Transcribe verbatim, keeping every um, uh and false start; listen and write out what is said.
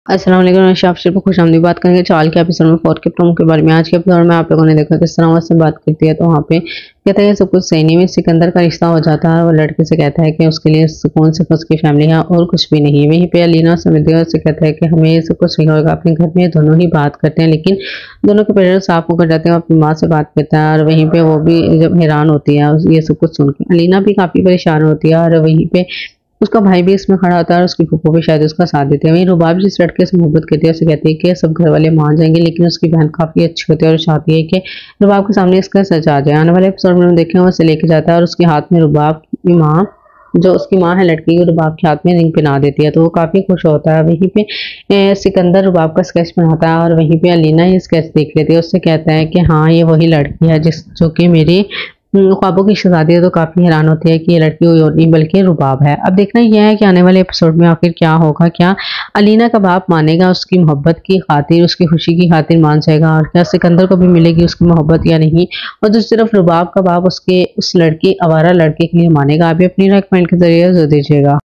अस्सलाम वालेकुम, मैं शाबशिर पर खुशामदीद। बात करेंगे चाल के एपिसोड में फोर के प्रोमो के बारे में। आज के एपिसोड में आप लोगों ने देखा किस तरह उससे बात करती है तो वहाँ पे कहता है सब कुछ सही नहीं है। सिकंदर का रिश्ता हो जाता है। वो लड़के से कहता है कि उसके लिए सुकून सिर्फ उसकी फैमिली है और कुछ भी नहीं। वहीं पे अलीना समझती से कहता है कि हमें सब कुछ नहीं होगा अपने घर में। दोनों ही बात करते हैं लेकिन दोनों के पेरेंट्स साफ होकर जाते हैं। अपनी माँ से बात करता है और वहीं पे वो भी जब हैरान होती है ये सब कुछ सुन के। अलीना भी काफ़ी परेशान होती है और वहीं पे उसका भाई भी इसमें खड़ा होता है और उसकी फूफो भी शायद उसका साथ देते हैं। वहीं रुबाब जिस लड़के से मोहब्बत करती है उसे कहती है कि सब घर वाले मान जाएंगे, लेकिन उसकी बहन काफ़ी अच्छी होती है और चाहती है कि रुबाब के सामने इसका सच आ जाए। आने वाले एपिसोड में हम देखें वो उसे लेके जाता है और उसके हाथ में रुबाब की माँ, जो उसकी माँ है लड़की की, रुबाब के हाथ में रिंग पहना देती है तो वो काफ़ी खुश होता है। वहीं पे ए, सिकंदर रुबाब का स्केच बनाता है और वहीं पे अलीना ये स्केच देख लेती है। उससे कहता है कि हाँ ये वही लड़की है जिस जो कि मेरी हम्म, ख्वाबों की शहजादी है। तो काफ़ी हैरान होती है कि ये लड़की कोई और नहीं बल्कि रुबाब है। अब देखना यह है कि आने वाले एपिसोड में आखिर क्या होगा। क्या अलीना का बाप मानेगा उसकी मोहब्बत की खातिर, उसकी खुशी की खातिर मान जाएगा, और क्या सिकंदर को भी मिलेगी उसकी मोहब्बत या नहीं। और दूसरी तरफ रुबाब का बाप उसके उस लड़की आवारा लड़के के लिए मानेगा। आप भी अपनी राय कमेंट के जरिए जरूर दीजिएगा।